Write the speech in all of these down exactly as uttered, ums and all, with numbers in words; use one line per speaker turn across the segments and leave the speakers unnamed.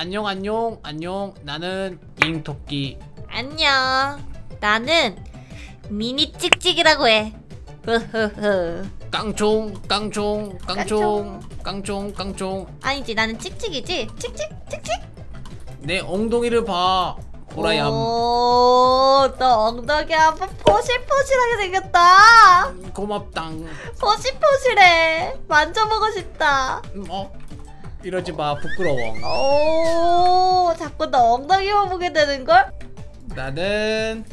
안녕 안녕 안녕. 나는 잉토끼.
안녕. 나는 미니 찍찍이라고 해. 흐흐흐.
깡총 깡총 깡총 깡총 깡총.
아니지, 나는 찍찍이지. 찍찍 찍찍.
내 엉덩이를 봐. 보라얌.
오, 너 엉덩이 한번 포실포실하게 생겼다.
고맙당.
포실포실해. 만져보고 싶다.
음, 어? 이러지 마. 부끄러워.
오, 자꾸 너 엉덩이만 보게 되는걸?
나는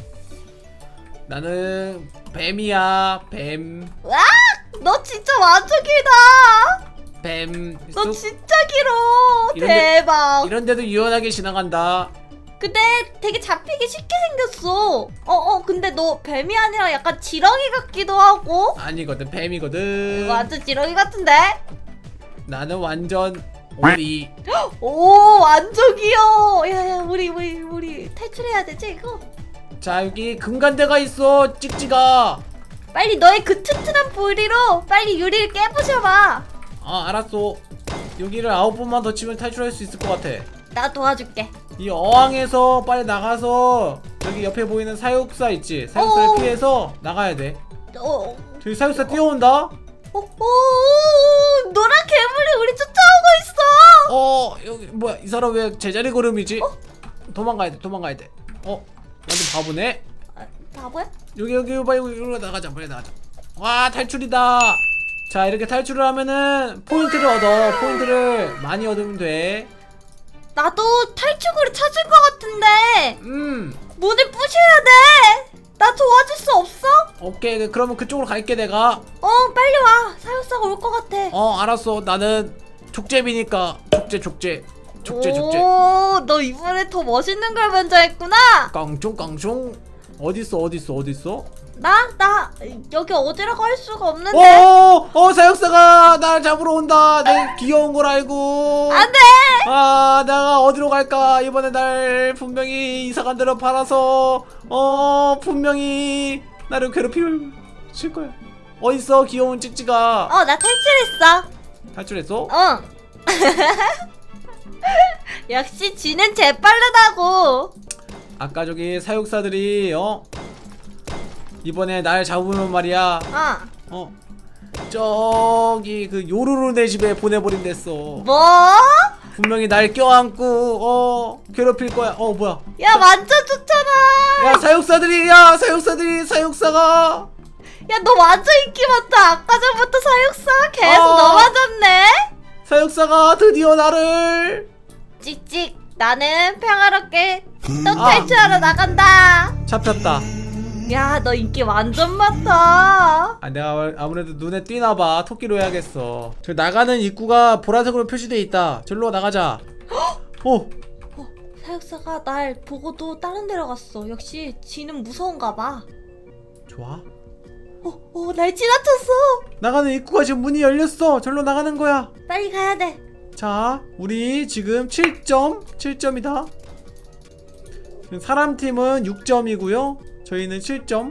나는 뱀이야. 뱀.
와, 너 진짜 완전 길다.
뱀.
너
쑥.
진짜 길어.
이런데-
대박.
이런데도 유연하게 지나간다.
근데 되게 잡히기 쉽게 생겼어. 어어 근데 너 뱀이 아니라 약간 지렁이 같기도 하고.
아니거든. 뱀이거든.
완전 지렁이 같은데?
나는 완전 오리.
오, 완전 귀여워. 야야, 우리 우리 우리 탈출해야 되지 이거?
자, 여기 금간대가 있어. 찍찍아.
빨리 너의 그 튼튼한 부리로 빨리 유리를 깨부셔봐.
아, 알았어. 여기를 아홉 번만 더 치면 탈출할 수 있을 것 같아.
나 도와줄게.
이 어항에서 빨리 나가서 여기 옆에 보이는 사육사 있지? 사육사를
어어.
피해서 나가야 돼.
어,
저기 사육사 뛰어온다?
어, 오, 노란 괴물이 우리 쫓아오고 있어.
어, 여기 뭐야? 이 사람 왜 제자리 걸음이지? 도망가야 돼, 도망가야 돼. 어, 완전 바보네.
아, 바보야?
여기 여기 빨리 여기로 나가자, 빨리 나가자. 와, 탈출이다. 자, 이렇게 탈출을 하면은 포인트를 얻어. 포인트를 많이 얻으면 돼.
나도 탈출구를 찾은 것 같은데
음,
문을 부셔야 돼. 나 도와줄 수 없어?
오케이. 그러면 그쪽으로 갈게 내가.
어, 빨리 와. 사육사가 올 것 같아.
어, 알았어. 나는 족제비니까 족제 족제 족제 족제.
오, 너 이번에 더 멋있는 걸 먼저 했구나.
깡총 깡총. 어딨어 어딨어 어딨어?
나, 나 여기 어디라고 할 수가 없는데.
어, 어, 사육사가 날 잡으러 온다. 내 귀여운 걸 알고.
안 돼.
아, 내가 어디로 갈까? 이번에 날 분명히 이사간 데로 팔아서 어, 분명히 나를 괴롭힐 거야. 어딨어 귀여운 찍찍아.
어, 나 탈출했어.
탈출했어?
어. 역시 쥐는 재빠르다고.
아까 저기 사육사들이 어 이번에 날 잡으면 말이야.
어.
어 저기 그 요루루 네 집에 보내버린댔어.
뭐?
분명히 날 껴안고 어 괴롭힐 거야. 어 뭐야?
야, 완전 좋잖아.
야, 사육사들이 야 사육사들이 사육사가
야, 너 완전 인기 많다. 아까 전부터 사육사 계속
어.
너 맞았네.
사육사가 드디어 나를
찍찍, 나는 평화롭게 또
아.
탈출하러 나간다.
잡혔다.
야, 너 인기 완전 많다.
아, 내가 아무래도 눈에 띄나봐. 토끼로 해야겠어. 저 나가는 입구가 보라색으로 표시돼 있다. 절로 나가자. 어,
어, 사육사가 날 보고도 다른 데로 갔어. 역시 쥐는 무서운가 봐.
좋아.
어, 어, 날 지나쳤어.
나가는 입구가 지금 문이 열렸어. 절로 나가는 거야.
빨리 가야 돼.
자, 우리 지금 칠 점, 칠 점이다. 사람 팀은 육 점이고요. 저희는 칠 점.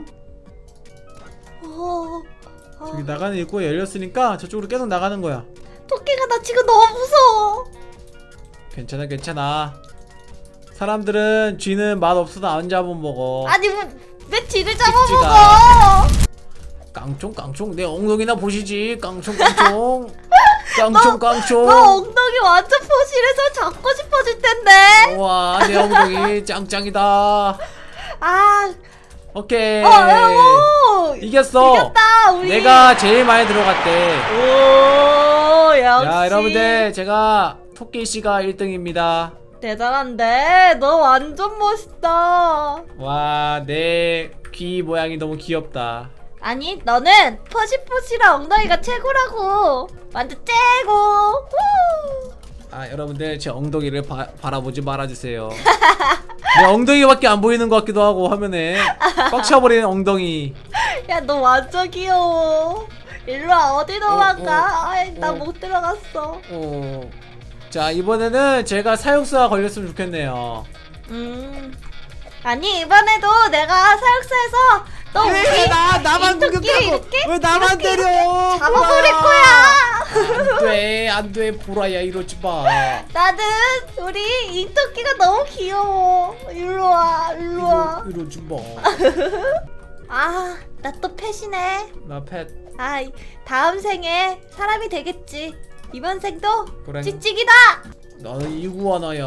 어, 어,
저기 나가는 입구가 열렸으니까 저쪽으로 계속 나가는 거야.
토끼가 나 지금 너무 무서워.
괜찮아, 괜찮아. 사람들은 쥐는 맛 없어도 안 잡으면 먹어.
아니, 왜, 왜 쥐를
찍찍아.
잡아먹어?
깡총 깡총 내 엉덩이나 보시지. 깡총 깡총. 깡총 깡총.
너 엉덩이 완전 포실해서 잡고 싶어질 텐데.
우와, 내 엉덩이 짱짱이다.
아,
오케이.
어, 어,
이겼어.
이겼다, 우리.
내가 제일 많이 들어갔대.
오, 역시.
야, 여러분들 제가 토끼씨가 일 등입니다.
대단한데? 너 완전 멋있다.
와, 내 귀 모양이 너무 귀엽다.
아니, 너는 포시포시랑 엉덩이가 최고라고. 완전 째고. 후.
아, 여러분들 제 엉덩이를 바, 바라보지 말아주세요. 내 엉덩이밖에 안 보이는 것 같기도 하고 화면에 꽉 차버리는 엉덩이.
야, 너 완전 귀여워. 일로와, 어디 도망가?
어, 어,
아이, 나
어.
못 들어갔어.
어. 자, 이번에는 제가 사육사가 걸렸으면 좋겠네요.
음. 아니, 이번에도 내가 사육사에서 너
왜
우리
나 나만
인토끼를
공격하고
이렇게
왜 나만
이렇게
때려?
잡아버릴
보라.
거야.
안돼 안돼 보라야 이러지 마.
나는 우리 인토끼가 너무 귀여워. 일로 와, 일로 와.
이러, 이러지 마.
아, 나 또 펫이네.
나 펫.
아, 이- 다음 생에 사람이 되겠지. 이번 생도
그래.
찍찍이다.
나는 이구아나야.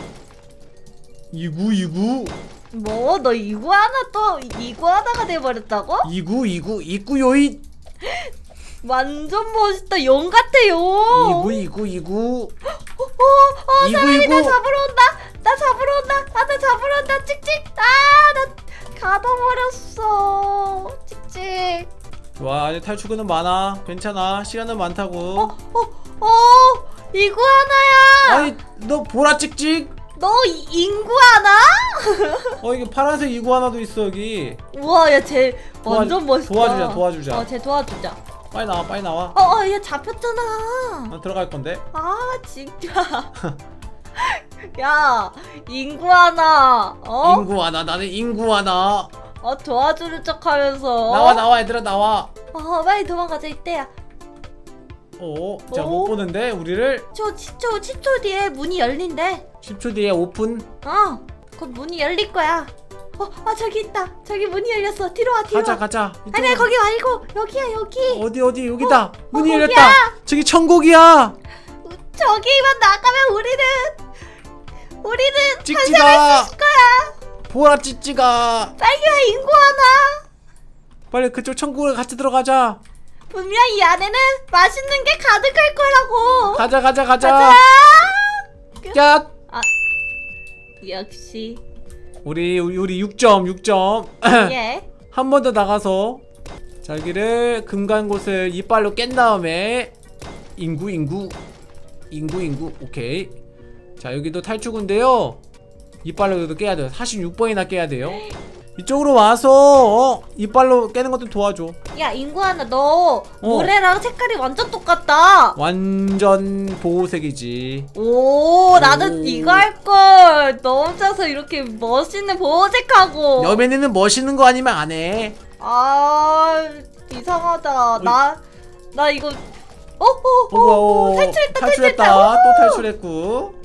이구 이구
뭐, 너 이구아나 또 이구아나가 돼버렸다고?
이구 이구 이구요이.
완전 멋있다. 용 같아, 용.
이구 이구 이구.
어, 어,
이구,
사람이 나
이구.
잡으러 온다. 나 잡으러 온다. 아, 나 잡으러 온다. 찍찍. 아, 나 가둬버렸어. 찍찍.
좋아 아직 탈출구는 많아. 괜찮아 시간은 많다고.
어, 어, 어, 이구아나야.
아니 너 보라 찍찍.
너 이- 인구아나?
어 이게 파란색 이구아나도 있어 여기.
우와, 야, 쟤
도와-
완전 멋있다.
도와주자, 도와주자.
어, 쟤 도와주자.
빨리 나와 빨리 나와.
어, 어, 얘 잡혔잖아.
난 들어갈 건데.
아, 진짜. 야, 인구아나. 어?
인구아나 나는 인구아나.
어, 도와주는 척 하면서.
나와 나와 얘들아 나와.
어, 빨리 도망가자, 이때야.
어, 자
어?
못 보는데 우리를
저 십 초, 십 초 뒤에 문이 열린대.
십 초 뒤에 오픈.
어, 곧 문이 열릴 거야. 어, 아, 저기 있다. 저기 문이 열렸어. 뒤로 와, 뒤로
가자
와.
가자.
아니야, 거기 말고. 여기야, 여기.
어디 어디 여기다. 문이
거기야.
열렸다. 저기 천국이야.
저기만 나가면 우리는 우리는
찍찍아.
탄생할 수 있을 거야.
보라 찌찌가.
빨리 와, 인구하나.
빨리 그쪽 천국에 같이 들어가자.
분명 이 안에는 맛있는 게 가득할 거라고.
가자 가자 가자.
가자.
야.
아, 역시.
우리 우리 우리 육 점 육 점.
예.
한 번 더 나가서 자 여기를 금간 곳을 이빨로 깬 다음에 인구 인구 인구 인구 오케이. 자 여기도 탈출구인데요. 이빨로 여기도 깨야 돼요. 사십육 번이나 깨야 돼요. 이쪽으로 와서 어, 이빨로 깨는 것도 도와줘.
야, 인구하나, 너
어.
노래랑 색깔이 완전 똑같다.
완전 보호색이지.
오, 나는
오.
이거 할 걸. 너 혼자서 이렇게 멋있는 보호색하고.
여맨이는 멋있는 거 아니면 안 해.
아, 이상하다. 나, 나 이거. 어, 어, 어,
어,
어, 탈출했다,
탈출했다.
탈출했다.
또 탈출했고.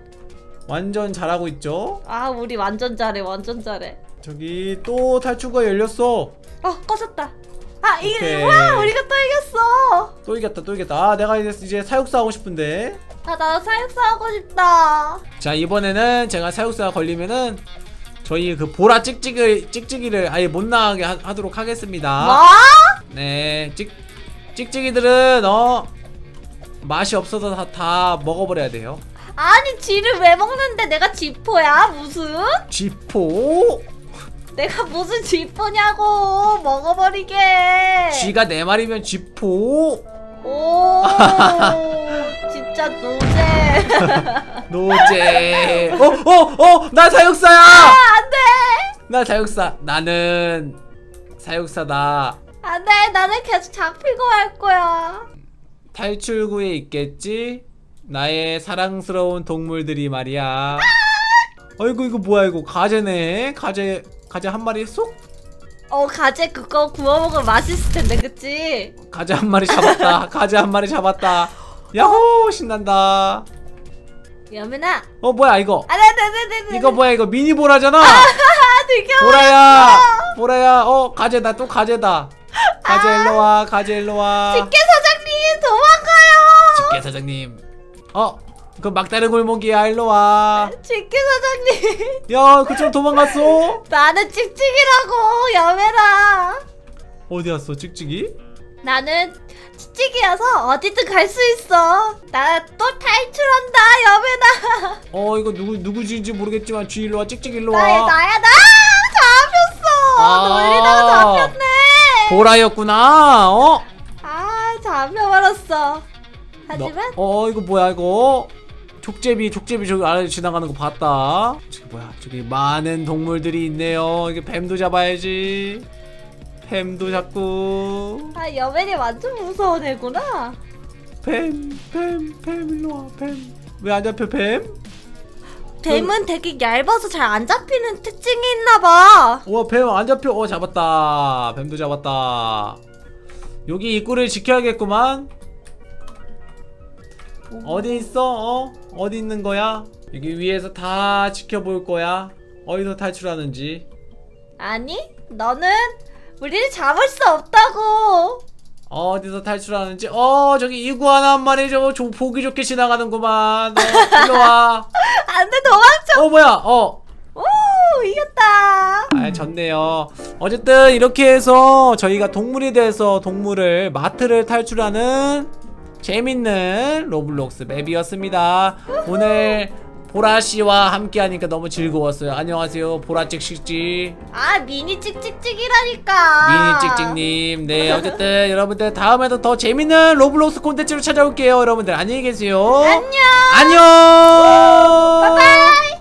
완전 잘하고 있죠.
아, 우리 완전 잘해, 완전 잘해.
저기 또 탈출구가 열렸어.
어, 꺼졌다. 아,
오케이.
이게, 와, 우리가 또 이겼어.
또 이겼다 또 이겼다. 아 내가 이제, 이제 사육사 하고 싶은데.
아, 나 사육사 하고 싶다.
자 이번에는 제가 사육사가 걸리면은 저희 그 보라 찍찍을 찍찍이를 아예 못 나가게 하, 하도록 하겠습니다.
뭐?
네 찍, 찍찍이들은 어 맛이 없어서 다, 다 먹어버려야 돼요.
아니, 쥐를 왜 먹는데 내가 쥐포야? 무슨?
쥐포?
내가 무슨 쥐포냐고. 먹어버리게.
쥐가 네 마리면 쥐포?
오, 진짜 노제.
노제. 어, 어, 어, 나 사육사야.
아, 안 돼.
나 사육사. 나는 사육사다.
안 돼. 나는 계속 잡히고 할 거야.
탈출구에 있겠지? 나의 사랑스러운 동물들이 말이야. 아이고 이거 뭐야 이거 가재네. 가재 가재 한 마리 쏙.
어, 가재 그거 구워 먹으면 맛있을 텐데, 그치?
가재 한 마리 잡았다. 가재 한 마리 잡았다. 야호 신난다.
여민아.
어 뭐야 이거?
아, 네, 네, 네, 네.
이거 뭐야 이거 미니 보라잖아.
아, 되게
보라야. 보라야. 어 가재다 또 가재다. 가재 일로 와. 가재 일로 와.
집게 사장님 도망가요.
집게 사장님. 어 그 막다른 골목이야. 일로 와.
집게 사장님.
야 그쪽 도망갔어?
나는 찍찍이라고, 여매라.
어디 갔어 찍찍이?
나는 찍찍이여서 어디든 갈 수 있어. 나 또 탈출한다, 여매나.
어 이거 누구 누구지인지 모르겠지만 쥐 일로 와. 찍찍이 일로 와.
나야, 나야, 나 잡혔어.
아.
놀리다가 잡혔네.
보라였구나. 어?
아, 잡혀버렸어. 하지만
너, 어 이거 뭐야 이거? 족제비 족제비 저기 아래 지나가는 거 봤다. 저기 뭐야 저기 많은 동물들이 있네요. 이게 뱀도 잡아야지. 뱀도 잡고.
아, 여맨이 완전 무서운 애구나.
뱀 뱀 뱀 일로 와 뱀. 왜 안 잡혀 뱀?
뱀은 되게 얇아서 잘 안 잡히는 특징이 있나봐.
우와 뱀 안 잡혀. 어 잡았다. 뱀도 잡았다. 여기 입구를 지켜야겠구만. 어디 있어? 어? 어디 있는 거야? 여기 위에서 다 지켜볼 거야. 어디서 탈출하는지.
아니, 너는 우리를 잡을 수 없다고.
어디서 탈출하는지. 어 저기 이구아나 한 마리 저거 조, 보기 좋게 지나가는구만. 어, 일로와.
안 돼, 도망쳐.
어 뭐야 어
오, 이겼다.
아 졌네요. 어쨌든 이렇게 해서 저희가 동물에 대해서 동물을 마트를 탈출하는 재밌는 로블록스 맵이었습니다. 오늘 보라씨와 함께하니까 너무 즐거웠어요. 안녕하세요 보라찍찍찍
아, 미니 찍찍찍이라니까.
미니찍찍님. 네 어쨌든 여러분들 다음에도 더 재밌는 로블록스 콘텐츠로 찾아올게요. 여러분들 안녕히 계세요.
안녕.
안녕.
바이바이.